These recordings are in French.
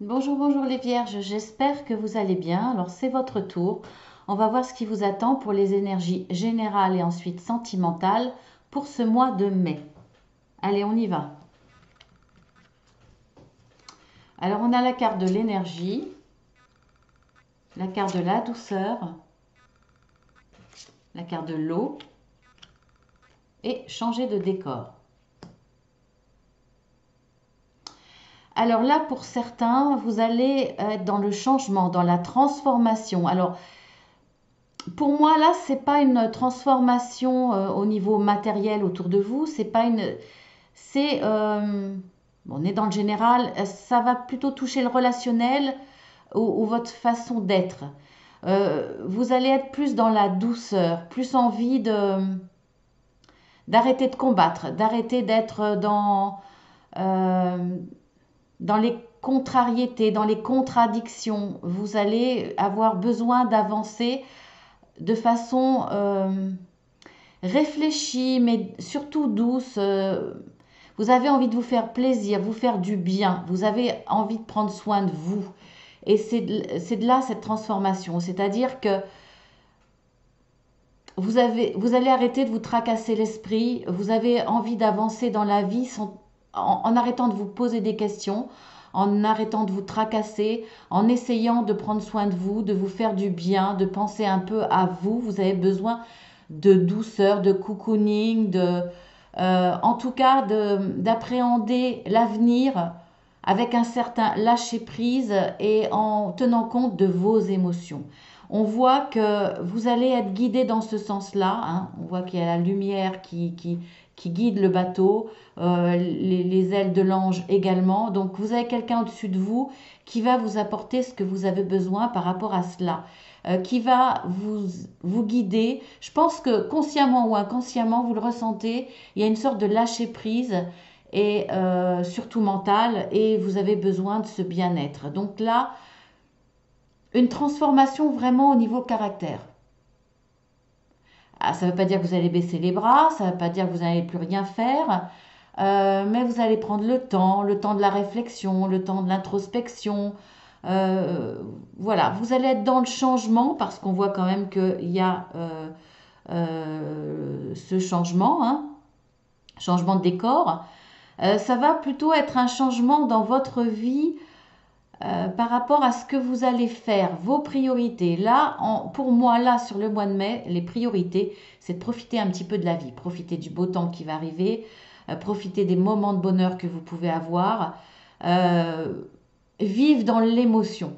Bonjour, bonjour les vierges, j'espère que vous allez bien. Alors c'est votre tour. On va voir ce qui vous attend pour les énergies générales et ensuite sentimentales pour ce mois de mai. Allez, on y va. Alors on a la carte de l'énergie, la carte de la douceur, la carte de l'eau et changer de décor. Alors là, pour certains, vous allez être dans le changement, dans la transformation. Alors, pour moi, là, c'est pas une transformation au niveau matériel autour de vous. C'est pas une, c'est, bon, on est dans le général. Ça va plutôt toucher le relationnel ou votre façon d'être. Vous allez être plus dans la douceur, plus envie de d'arrêter de combattre, d'arrêter d'être euh, dans les contrariétés, dans les contradictions. Vous allez avoir besoin d'avancer de façon réfléchie, mais surtout douce. Vous avez envie de vous faire plaisir, vous faire du bien. Vous avez envie de prendre soin de vous. Et c'est de là cette transformation. C'est-à-dire que vous allez arrêter de vous tracasser l'esprit. Vous avez envie d'avancer dans la vie en arrêtant de vous poser des questions, en arrêtant de vous tracasser, en essayant de prendre soin de vous, de vous faire du bien, de penser un peu à vous. Vous avez besoin de douceur, de cocooning, en tout cas d'appréhender l'avenir avec un certain lâcher-prise et en tenant compte de vos émotions. On voit que vous allez être guidé dans ce sens-là, hein. On voit qu'il y a la lumière qui guide le bateau, les ailes de l'ange également. Donc vous avez quelqu'un au-dessus de vous qui va vous apporter ce que vous avez besoin par rapport à cela, qui va vous guider. Je pense que consciemment ou inconsciemment, vous le ressentez, il y a une sorte de lâcher-prise et surtout mentale, et vous avez besoin de ce bien-être. Donc là, une transformation vraiment au niveau caractère. Ah, ça ne veut pas dire que vous allez baisser les bras, ça ne veut pas dire que vous n'allez plus rien faire, mais vous allez prendre le temps de la réflexion, le temps de l'introspection. Euh, voilà, vous allez être dans le changement parce qu'on voit quand même qu'il y a ce changement, hein, changement de décor. Ça va plutôt être un changement dans votre vie par rapport à ce que vous allez faire, vos priorités. Là, pour moi, là, sur le mois de mai, les priorités, c'est de profiter un petit peu de la vie, profiter du beau temps qui va arriver, profiter des moments de bonheur que vous pouvez avoir, euh, vivre dans l'émotion.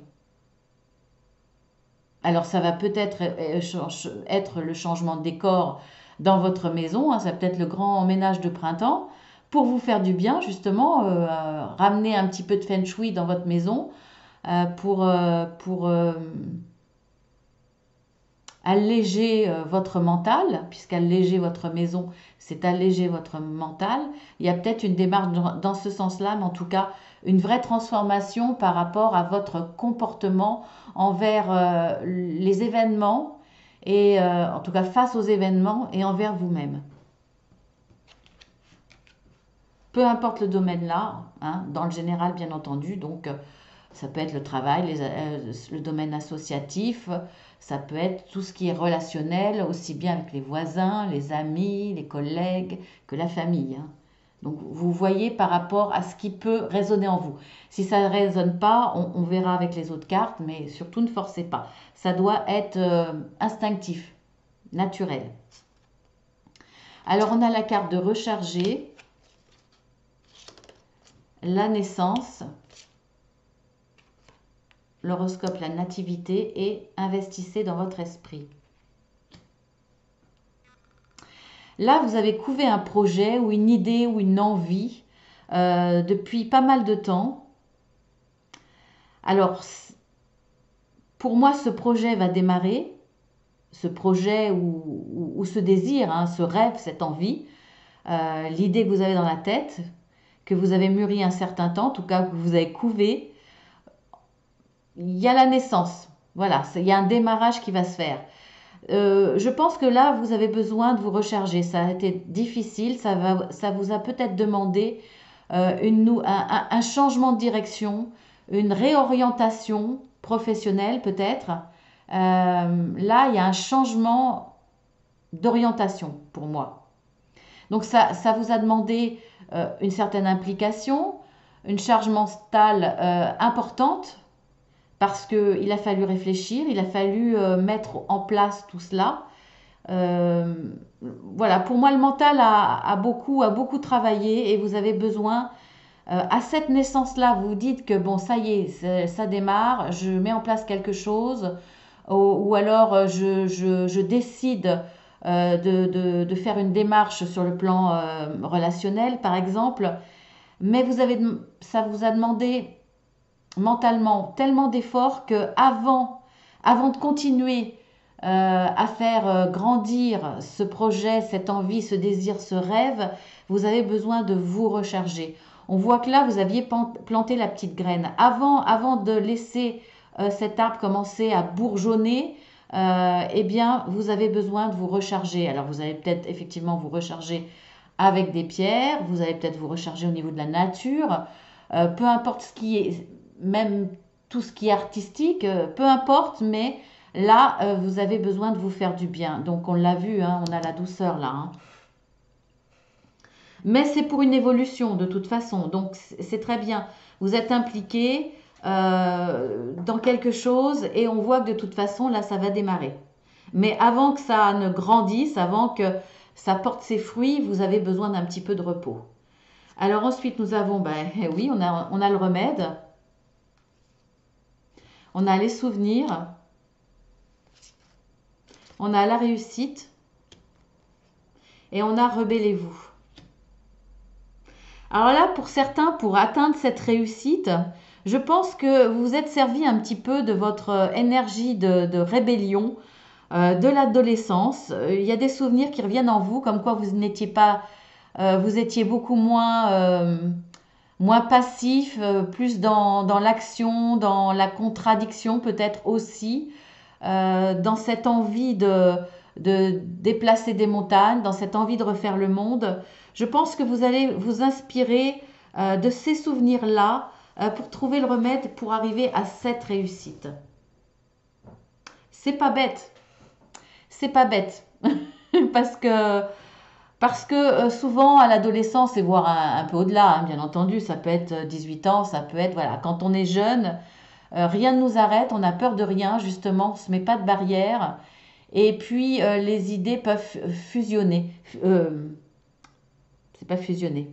Alors, ça va peut-être être le changement de décor dans votre maison, hein, ça va peut-être le grand ménage de printemps, pour vous faire du bien, justement, ramener un petit peu de feng shui dans votre maison, pour alléger votre mental, puisqu'alléger votre maison, c'est alléger votre mental. Il y a peut-être une démarche dans ce sens-là, mais en tout cas, une vraie transformation par rapport à votre comportement envers les événements, et en tout cas face aux événements et envers vous-même. Peu importe le domaine là, hein, dans le général bien entendu, donc ça peut être le travail, le domaine associatif, ça peut être tout ce qui est relationnel, aussi bien avec les voisins, les amis, les collègues, que la famille, hein. Donc vous voyez par rapport à ce qui peut résonner en vous. Si ça ne résonne pas, on verra avec les autres cartes, mais surtout ne forcez pas. Ça doit être instinctif, naturel. Alors on a la carte de recharger, la naissance, l'horoscope, la nativité, et investissez dans votre esprit. Là, vous avez couvé un projet ou une idée ou une envie depuis pas mal de temps. Alors, pour moi, ce projet va démarrer, ce projet ou ce désir, hein, ce rêve, cette envie, l'idée que vous avez dans la tête, que vous avez mûri un certain temps, en tout cas que vous avez couvé, il y a la naissance. Voilà, il y a un démarrage qui va se faire. Je pense que là, vous avez besoin de vous recharger. Ça a été difficile, ça vous a peut-être demandé un changement de direction, une réorientation professionnelle peut-être. Là, il y a un changement d'orientation pour moi. Donc ça vous a demandé une certaine implication, une charge mentale importante parce qu'il a fallu réfléchir, il a fallu mettre en place tout cela. Euh, voilà, pour moi, le mental a beaucoup travaillé et vous avez besoin, à cette naissance-là, vous vous dites que bon, ça y est, ça démarre, je mets en place quelque chose, ou alors je décide de faire une démarche sur le plan relationnel, par exemple, mais ça vous a demandé mentalement tellement d'efforts que avant de continuer à faire grandir ce projet, cette envie, ce désir, ce rêve, vous avez besoin de vous recharger. On voit que là, vous aviez planté la petite graine. Avant de laisser cet arbre commencer à bourgeonner, eh bien, vous avez besoin de vous recharger. Alors, vous allez peut-être effectivement vous recharger avec des pierres, vous allez peut-être vous recharger au niveau de la nature, peu importe ce qui est, même tout ce qui est artistique, peu importe, mais là, vous avez besoin de vous faire du bien. Donc, on l'a vu, hein, on a la douceur là, hein. Mais c'est pour une évolution de toute façon. Donc, c'est très bien. Vous êtes impliqué dans quelque chose et on voit que de toute façon, là, ça va démarrer. Mais avant que ça ne grandisse, avant que ça porte ses fruits, vous avez besoin d'un petit peu de repos. Alors ensuite, nous avons, ben oui, on a le remède, on a les souvenirs, on a la réussite et on a rebellez-vous. Alors là, pour certains, pour atteindre cette réussite, je pense que vous vous êtes servi un petit peu de votre énergie de rébellion de l'adolescence. Il y a des souvenirs qui reviennent en vous, comme quoi vous n'étiez pas, vous étiez beaucoup moins passif, plus dans l'action, dans la contradiction peut-être aussi, dans cette envie de déplacer des montagnes, dans cette envie de refaire le monde. Je pense que vous allez vous inspirer de ces souvenirs-là pour trouver le remède pour arriver à cette réussite. C'est pas bête, c'est pas bête, parce que souvent à l'adolescence et voire un peu au-delà, hein, bien entendu, ça peut être 18 ans, ça peut être voilà, quand on est jeune, rien ne nous arrête, on a peur de rien justement, on se met pas de barrière et puis les idées peuvent fusionner. C'est pas fusionner.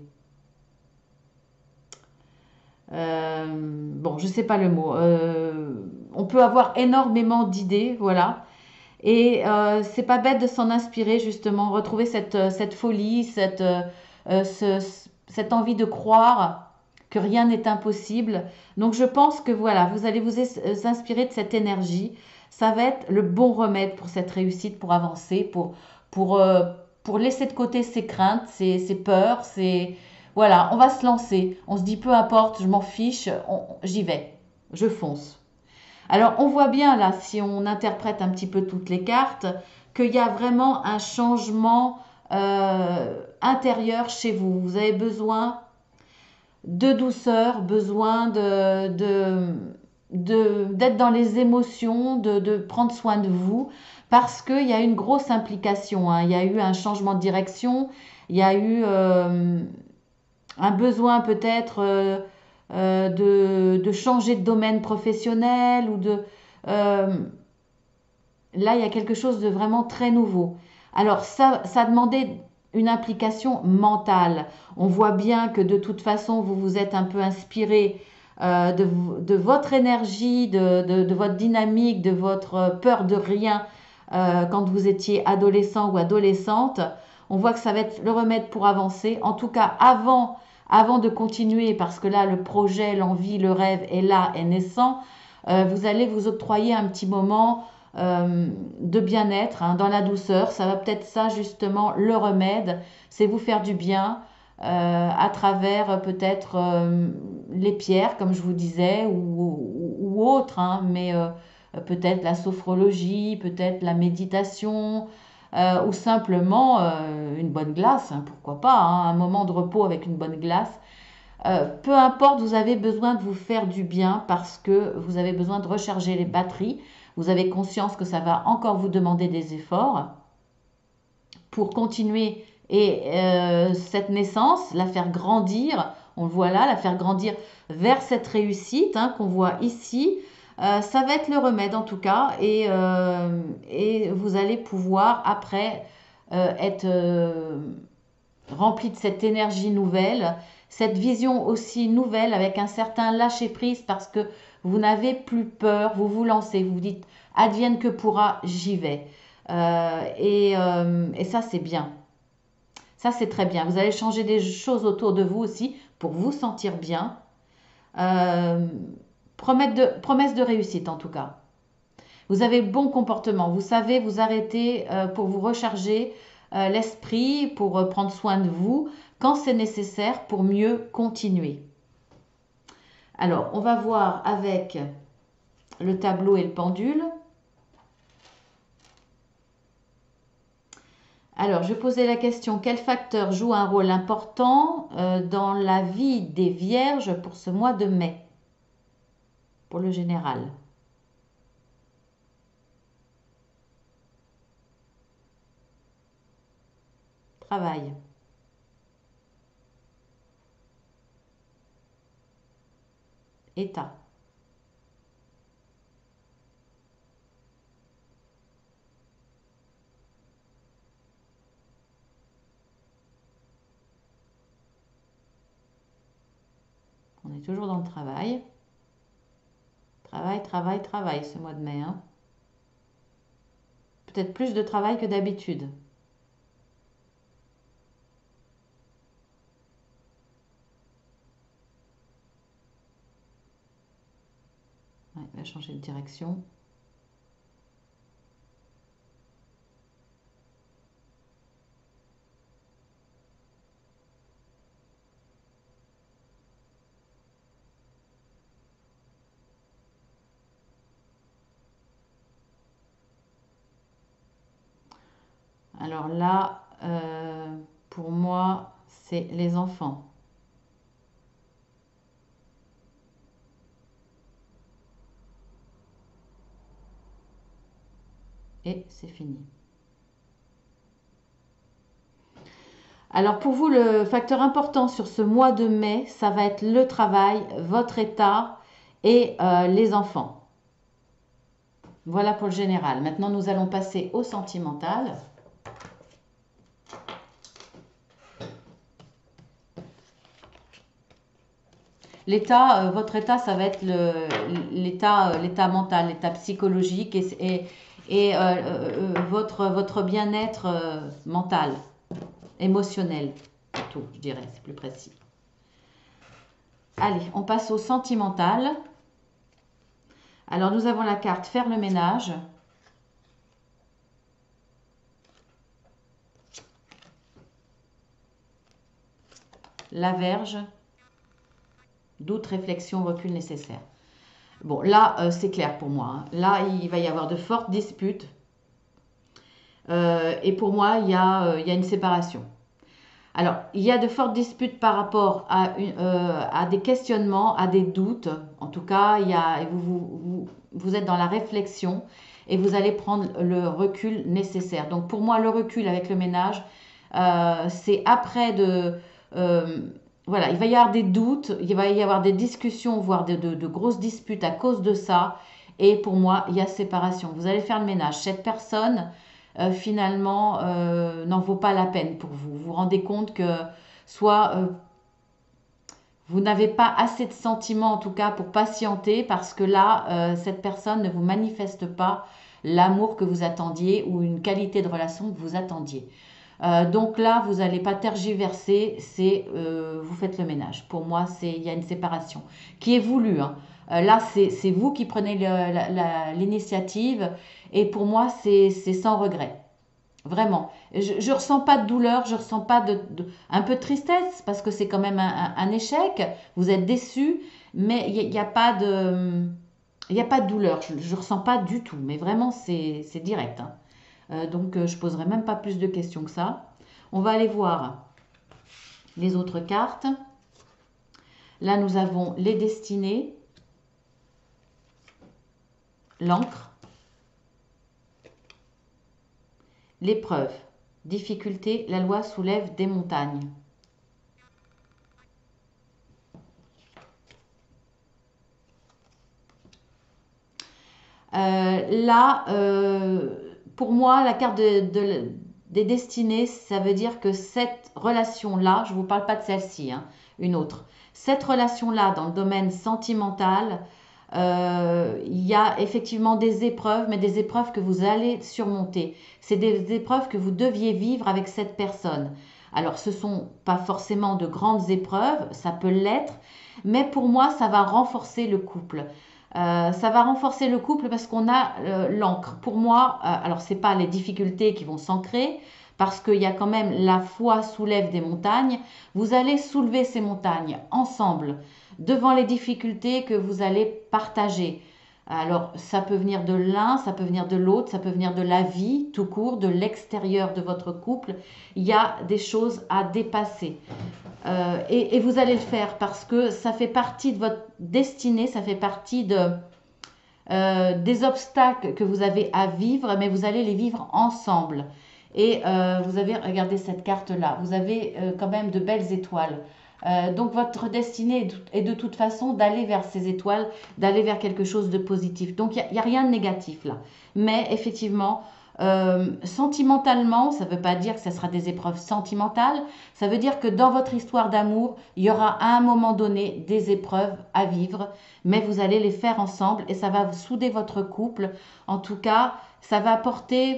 Bon, je sais pas le mot. On peut avoir énormément d'idées, voilà. Et c'est pas bête de s'en inspirer justement, retrouver cette folie, cette envie de croire que rien n'est impossible. Donc je pense que voilà, vous allez vous inspirer de cette énergie. Ça va être le bon remède pour cette réussite, pour avancer, pour, euh, pour laisser de côté ses craintes, ses peurs, Voilà, on va se lancer. On se dit peu importe, je m'en fiche, j'y vais, je fonce. Alors, on voit bien là, si on interprète un petit peu toutes les cartes, qu'il y a vraiment un changement intérieur chez vous. Vous avez besoin de douceur, besoin d'être dans les émotions, de prendre soin de vous, parce qu'il y a une grosse implication, hein. Il y a eu un changement de direction, il y a eu un besoin peut-être de changer de domaine professionnel ou euh, là il y a quelque chose de vraiment très nouveau. Alors ça demandait une implication mentale. On voit bien que de toute façon vous vous êtes un peu inspiré de votre énergie, de votre dynamique, de votre peur de rien quand vous étiez adolescent ou adolescente. On voit que ça va être le remède pour avancer. En tout cas, avant de continuer, parce que là, le projet, l'envie, le rêve est là, est naissant, vous allez vous octroyer un petit moment de bien-être, hein, dans la douceur. Ça va peut-être ça, justement, le remède, c'est vous faire du bien à travers peut-être les pierres, comme je vous disais, ou autres, hein, mais peut-être la sophrologie, peut-être la méditation, ou simplement une bonne glace, hein, pourquoi pas, hein, un moment de repos avec une bonne glace. Peu importe, vous avez besoin de vous faire du bien parce que vous avez besoin de recharger les batteries. Vous avez conscience que ça va encore vous demander des efforts pour continuer et cette naissance, la faire grandir, on le voit là, la faire grandir vers cette réussite qu'on voit ici. Ça va être le remède en tout cas et vous allez pouvoir après être rempli de cette énergie nouvelle, cette vision aussi nouvelle avec un certain lâcher-prise parce que vous n'avez plus peur, vous vous lancez, vous vous dites advienne que pourra, j'y vais. Et ça, c'est bien. Ça, c'est très bien. Vous allez changer des choses autour de vous aussi pour vous sentir bien. Euh, promesse de réussite en tout cas. Vous avez bon comportement. Vous savez vous arrêter pour vous recharger l'esprit, pour prendre soin de vous quand c'est nécessaire pour mieux continuer. Alors, on va voir avec le tableau et le pendule. Alors, je posais la question, quel facteur joue un rôle important dans la vie des vierges pour ce mois de mai, pour le général? Travail. État. On est toujours dans le travail. Travail, travail, travail ce mois de mai. Peut-être plus de travail que d'habitude. Ouais, il va changer de direction. Alors là, pour moi, c'est les enfants. Et c'est fini. Alors pour vous, le facteur important sur ce mois de mai, ça va être le travail, votre état et les enfants. Voilà pour le général. Maintenant, nous allons passer au sentimental. L'état, votre état, ça va être l'état mental, l'état psychologique et votre bien-être mental, émotionnel, plutôt, je dirais, c'est plus précis. Allez, on passe au sentimental. Alors, nous avons la carte faire le ménage. La Vierge. Doute, réflexion, recul nécessaire. Bon, là, c'est clair pour moi. Là, il va y avoir de fortes disputes. Et pour moi, il y a une séparation. Alors, il y a de fortes disputes par rapport à des questionnements, à des doutes. En tout cas, vous êtes dans la réflexion et vous allez prendre le recul nécessaire. Donc, pour moi, le recul avec le ménage, c'est après voilà, il va y avoir des doutes, il va y avoir des discussions, voire de grosses disputes à cause de ça. Et pour moi, il y a séparation. Vous allez faire le ménage. Cette personne, finalement, n'en vaut pas la peine pour vous. Vous vous rendez compte que soit vous n'avez pas assez de sentiments, en tout cas, pour patienter, parce que là, cette personne ne vous manifeste pas l'amour que vous attendiez ou une qualité de relation que vous attendiez. Donc là, vous n'allez pas tergiverser, vous faites le ménage. Pour moi, il y a une séparation qui est voulue. Là, c'est vous qui prenez l'initiative et pour moi, c'est sans regret. Vraiment. Je ne ressens pas de douleur, je ressens pas un peu de tristesse parce que c'est quand même un échec. Vous êtes déçu, mais il n'y a pas de, il y a pas de douleur. Je ne ressens pas du tout, mais vraiment, c'est direct. Donc, je poserai même pas plus de questions que ça. On va aller voir les autres cartes. Là, nous avons les destinées, l'encre, l'épreuve, difficulté, la loi soulève des montagnes. Là, pour moi, la carte des destinées, ça veut dire que cette relation-là, je ne vous parle pas de celle-ci, hein, une autre, cette relation-là dans le domaine sentimental, il y a effectivement des épreuves, mais des épreuves que vous allez surmonter. C'est des épreuves que vous deviez vivre avec cette personne. Alors, ce ne sont pas forcément de grandes épreuves, ça peut l'être, mais pour moi, ça va renforcer le couple. Ça va renforcer le couple parce qu'on a l'encre. Pour moi, alors c'est pas les difficultés qui vont s'ancrer, parce qu'il y a quand même la foi soulève des montagnes. Vous allez soulever ces montagnes ensemble devant les difficultés que vous allez partager. Alors, ça peut venir de l'un, ça peut venir de l'autre, ça peut venir de la vie tout court, de l'extérieur de votre couple. Il y a des choses à dépasser. Et vous allez le faire parce que ça fait partie de votre destinée, ça fait partie des obstacles que vous avez à vivre, mais vous allez les vivre ensemble. Et vous avez, regardez cette carte-là, vous avez quand même de belles étoiles. Donc votre destinée est de toute façon d'aller vers ces étoiles, d'aller vers quelque chose de positif. Donc il n'y a rien de négatif là. Mais effectivement, sentimentalement, ça ne veut pas dire que ce sera des épreuves sentimentales, ça veut dire que dans votre histoire d'amour, il y aura à un moment donné des épreuves à vivre, mais vous allez les faire ensemble et ça va souder votre couple. En tout cas, ça va apporter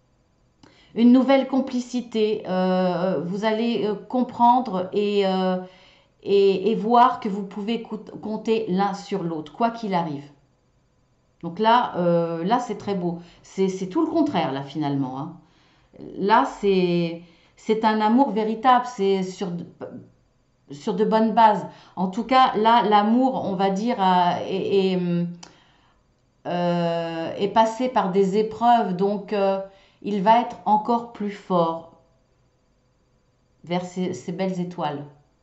une nouvelle complicité. Vous allez comprendre et voir que vous pouvez compter l'un sur l'autre, quoi qu'il arrive. Donc là, là c'est très beau. C'est tout le contraire, là, finalement, hein. Là, c'est un amour véritable, c'est sur de bonnes bases. En tout cas, là, l'amour, on va dire, est passé par des épreuves, donc il va être encore plus fort vers ces belles étoiles.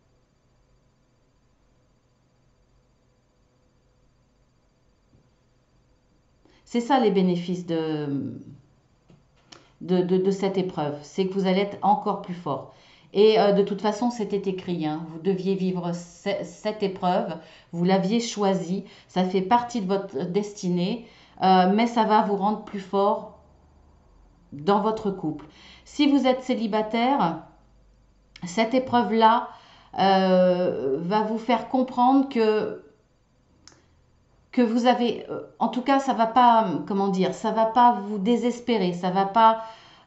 C'est ça les bénéfices de cette épreuve, c'est que vous allez être encore plus fort. Et de toute façon, c'était écrit, hein. Vous deviez vivre cette épreuve, vous l'aviez choisie, ça fait partie de votre destinée, mais ça va vous rendre plus fort dans votre couple. Si vous êtes célibataire, cette épreuve-là va vous faire comprendre que vous avez, en tout cas, ça va pas, comment dire, ça va pas vous désespérer, ça va pas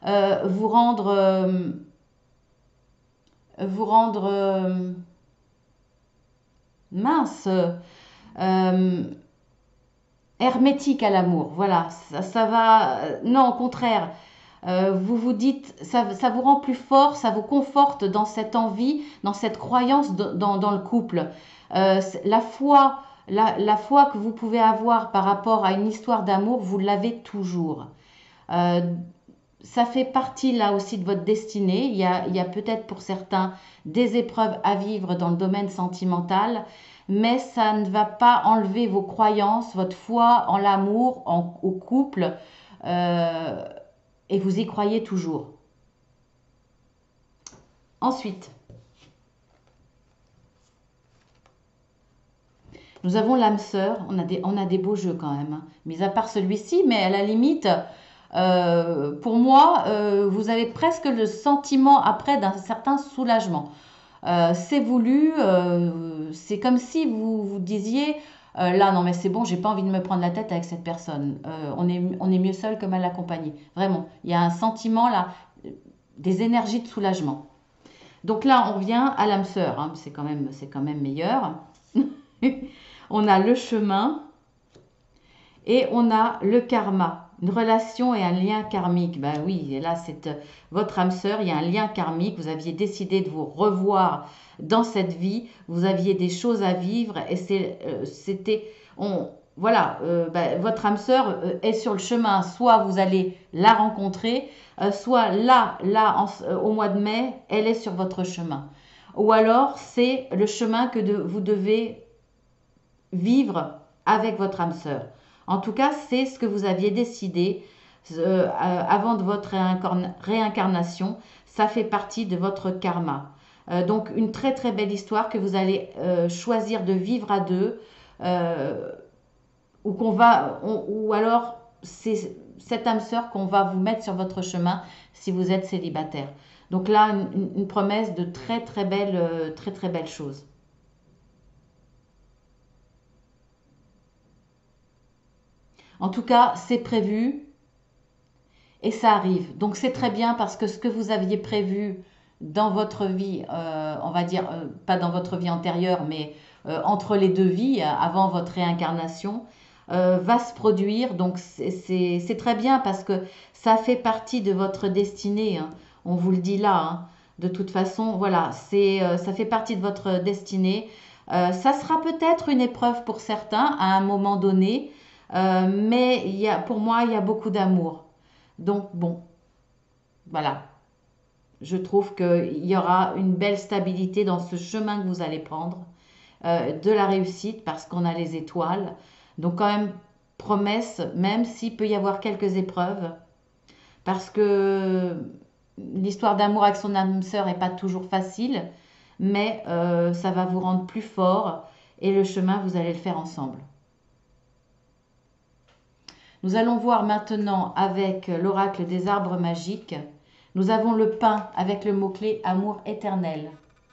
vous rendre mince, euh, hermétique à l'amour. Voilà, ça va, non, au contraire. Vous vous dites, ça vous rend plus fort, ça vous conforte dans cette envie, dans cette croyance dans le couple. La foi, la foi que vous pouvez avoir par rapport à une histoire d'amour, vous l'avez toujours. Euh, Ça fait partie là aussi de votre destinée. Il y a peut-être pour certains des épreuves à vivre dans le domaine sentimental, mais ça ne va pas enlever vos croyances, votre foi en l'amour, au couple, euh, et vous y croyez toujours. Ensuite, nous avons l'âme sœur. On a des beaux jeux quand même, hein. Mis à part celui-ci, mais à la limite, pour moi, vous avez presque le sentiment après d'un certain soulagement. C'est voulu, c'est comme si vous vous disiez, là non mais c'est bon, j'ai pas envie de me prendre la tête avec cette personne. On est mieux seul que mal accompagné. Vraiment, il y a un sentiment là, des énergies de soulagement. Donc là, on revient à l'âme sœur, hein, c'est quand même meilleur. On a le chemin et on a le karma. Une relation et un lien karmique. Ben oui, et là, c'est votre âme sœur, il y a un lien karmique. Vous aviez décidé de vous revoir dans cette vie. Vous aviez des choses à vivre et c'était. Voilà, ben, votre âme sœur est sur le chemin. Soit vous allez la rencontrer, soit là au mois de mai, elle est sur votre chemin. ou alors c'est le chemin que vous devez vivre avec votre âme sœur. En tout cas, c'est ce que vous aviez décidé avant de votre réincarnation. Ça fait partie de votre karma. Donc une très très belle histoire que vous allez choisir de vivre à deux, euh, ou alors c'est cette âme sœur qu'on va vous mettre sur votre chemin si vous êtes célibataire. Donc là, une promesse de très très belle chose. En tout cas, c'est prévu et ça arrive. Donc c'est très bien parce que ce que vous aviez prévu dans votre vie, on va dire, pas dans votre vie antérieure, mais entre les deux vies, avant votre réincarnation, va se produire. Donc c'est très bien parce que ça fait partie de votre destinée, hein. On vous le dit là, hein. De toute façon, voilà, ça fait partie de votre destinée. Ça sera peut-être une épreuve pour certains à un moment donné, mais pour moi, il y a beaucoup d'amour. Donc bon, voilà, je trouve qu'il y aura une belle stabilité dans ce chemin que vous allez prendre, de la réussite parce qu'on a les étoiles. Donc quand même, promesse, même s'il peut y avoir quelques épreuves, parce que l'histoire d'amour avec son âme sœur n'est pas toujours facile, mais ça va vous rendre plus fort et le chemin, vous allez le faire ensemble. Nous allons voir maintenant avec l'oracle des arbres magiques. Nous avons le pain avec le mot-clé amour éternel.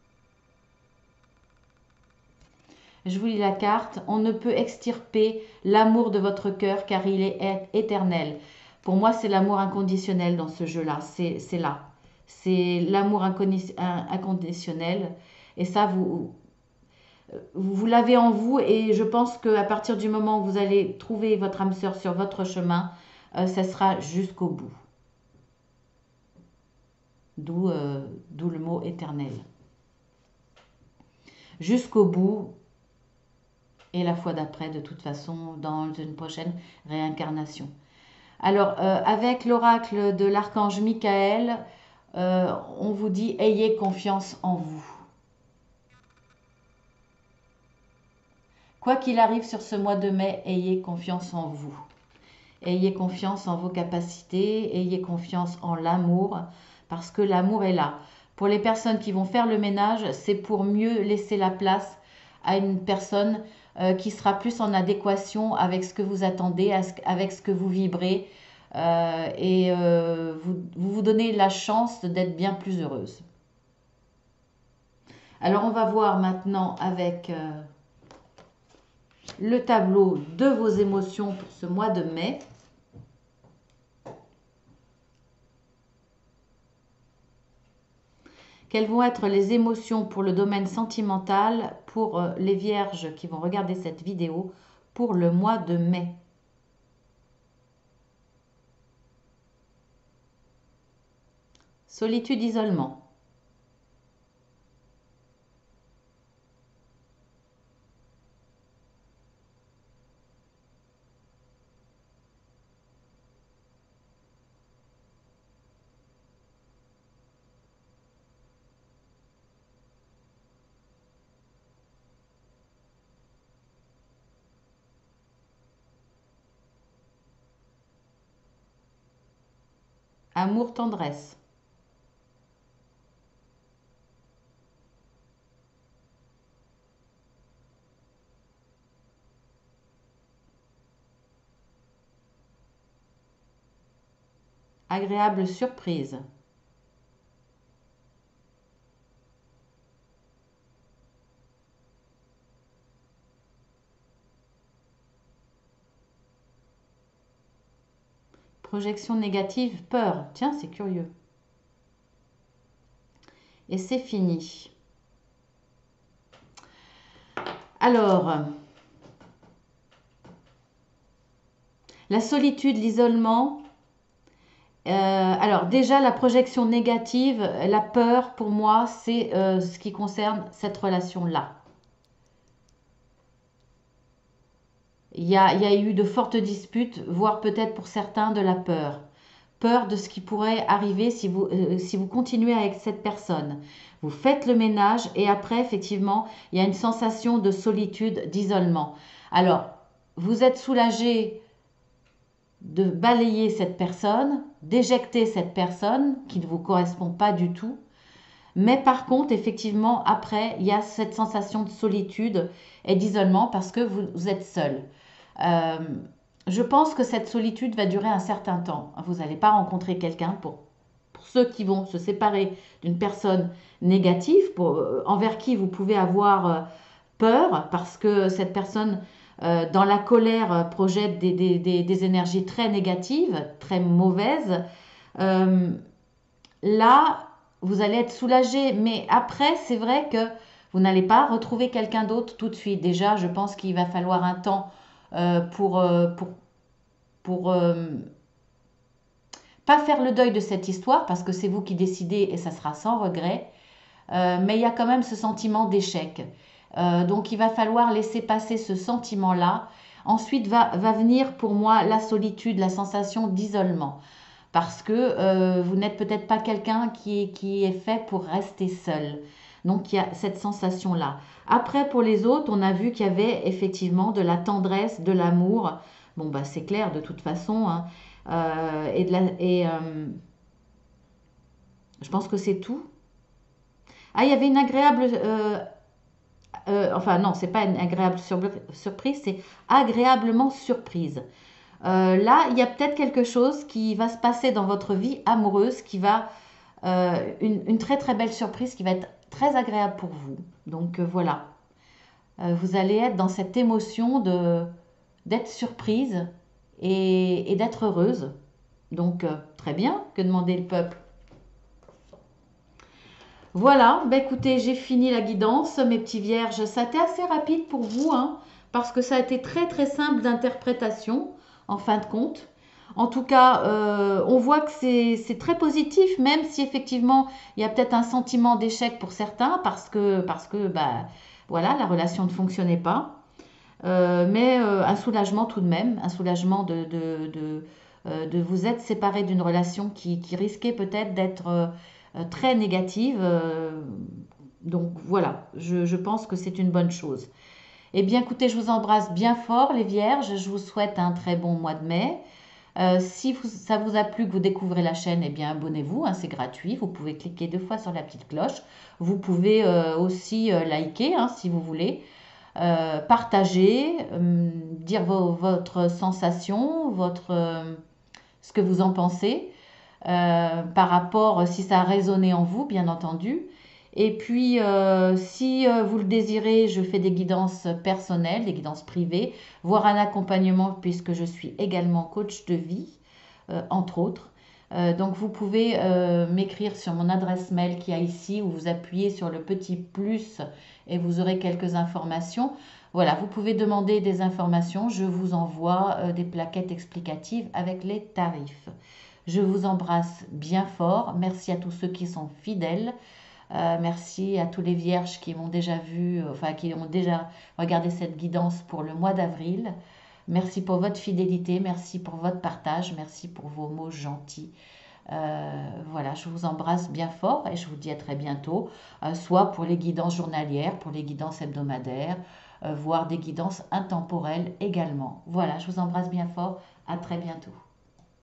Je vous lis la carte. On ne peut extirper l'amour de votre cœur car il est éternel. Pour moi, c'est l'amour inconditionnel dans ce jeu-là. C'est là. C'est l'amour inconditionnel. Et ça, vous l'avez en vous. Et je pense qu'à partir du moment où vous allez trouver votre âme sœur sur votre chemin, ça sera jusqu'au bout. D'où le mot éternel. Jusqu'au bout et la fois d'après, de toute façon, dans une prochaine réincarnation. Alors, avec l'oracle de l'archange Michael, on vous dit ayez confiance en vous. Quoi qu'il arrive sur ce mois de mai, ayez confiance en vous. Ayez confiance en vos capacités, ayez confiance en l'amour, parce que l'amour est là. Pour les personnes qui vont faire le ménage, c'est pour mieux laisser la place à une personne qui sera plus en adéquation avec ce que vous attendez, avec ce que vous vibrez, et vous donnez la chance d'être bien plus heureuse. Alors on va voir maintenant avec le tableau de vos émotions pour ce mois de mai. Quelles vont être les émotions pour le domaine sentimental pour les vierges qui vont regarder cette vidéo pour le mois de mai? Solitude, isolement. Amour, tendresse. Agréable surprise. Projection négative, peur. Tiens, c'est curieux. Et c'est fini. Alors, la solitude, l'isolement. Alors déjà, la projection négative, la peur, pour moi, c'est ce qui concerne cette relation-là. Il y a eu de fortes disputes, voire peut-être pour certains de la peur. peur de ce qui pourrait arriver si vous continuez avec cette personne. Vous faites le ménage et après, effectivement, il y a une sensation de solitude, d'isolement. Alors, vous êtes soulagé de balayer cette personne, d'éjecter cette personne qui ne vous correspond pas du tout. Mais par contre, effectivement, après, il y a cette sensation de solitude et d'isolement parce que vous êtes seul. Euh, je pense que cette solitude va durer un certain temps. Vous n'allez pas rencontrer quelqu'un pour ceux qui vont se séparer d'une personne négative, envers qui vous pouvez avoir peur parce que cette personne, dans la colère, projette des énergies très négatives, très mauvaises. Euh, Là, vous allez être soulagé, mais après, c'est vrai que vous n'allez pas retrouver quelqu'un d'autre tout de suite. Déjà, je pense qu'il va falloir un temps euh, pour, euh, pour, pour pas faire le deuil de cette histoire, parce que c'est vous qui décidez et ça sera sans regret. Mais il y a quand même ce sentiment d'échec. Donc, il va falloir laisser passer ce sentiment-là. Ensuite va venir pour moi la solitude, la sensation d'isolement parce que vous n'êtes peut-être pas quelqu'un qui est fait pour rester seul. Donc il y a cette sensation-là. Après, pour les autres, on a vu qu'il y avait effectivement de la tendresse, de l'amour. Bon, bah, c'est clair de toute façon, hein. Je pense que c'est tout. Ah, il y avait une agréable... enfin non, c'est pas une agréable surprise, c'est agréablement surprise. Là, il y a peut-être quelque chose qui va se passer dans votre vie amoureuse, qui va une très très belle surprise qui va être très agréable pour vous. Donc voilà. Vous allez être dans cette émotion d'être surprise et d'être heureuse. Donc très bien, que demandait le peuple. Voilà, bah écoutez, j'ai fini la guidance, mes petits vierges. Ça a été assez rapide pour vous, hein, parce que ça a été très très simple d'interprétation, en fin de compte. En tout cas, on voit que c'est très positif, même si effectivement il y a peut-être un sentiment d'échec pour certains, parce que bah, voilà, la relation ne fonctionnait pas. Mais un soulagement tout de même, un soulagement de vous être séparé d'une relation qui risquait peut-être d'être très négative. Donc voilà, je pense que c'est une bonne chose. Eh bien écoutez, je vous embrasse bien fort les vierges, je vous souhaite un très bon mois de mai. Si ça vous a plu que vous découvrez la chaîne, eh bien abonnez-vous, hein, c'est gratuit. Vous pouvez cliquer 2 fois sur la petite cloche. Vous pouvez aussi liker hein, si vous voulez. Partager, dire votre sensation, ce que vous en pensez par rapport si ça a résonné en vous, bien entendu. Et puis, si vous le désirez, je fais des guidances personnelles, des guidances privées, voire un accompagnement puisque je suis également coach de vie, entre autres. Donc, vous pouvez m'écrire sur mon adresse mail qui est ici ou vous appuyez sur le petit plus et vous aurez quelques informations. Voilà, vous pouvez demander des informations. Je vous envoie des plaquettes explicatives avec les tarifs. Je vous embrasse bien fort. Merci à tous ceux qui sont fidèles. Merci à tous les vierges qui m'ont déjà vu, enfin qui ont déjà regardé cette guidance pour le mois d'avril. Merci pour votre fidélité, merci pour votre partage, merci pour vos mots gentils. Voilà, je vous embrasse bien fort et je vous dis à très bientôt, soit pour les guidances journalières, pour les guidances hebdomadaires, voire des guidances intemporelles également. Voilà, je vous embrasse bien fort, à très bientôt.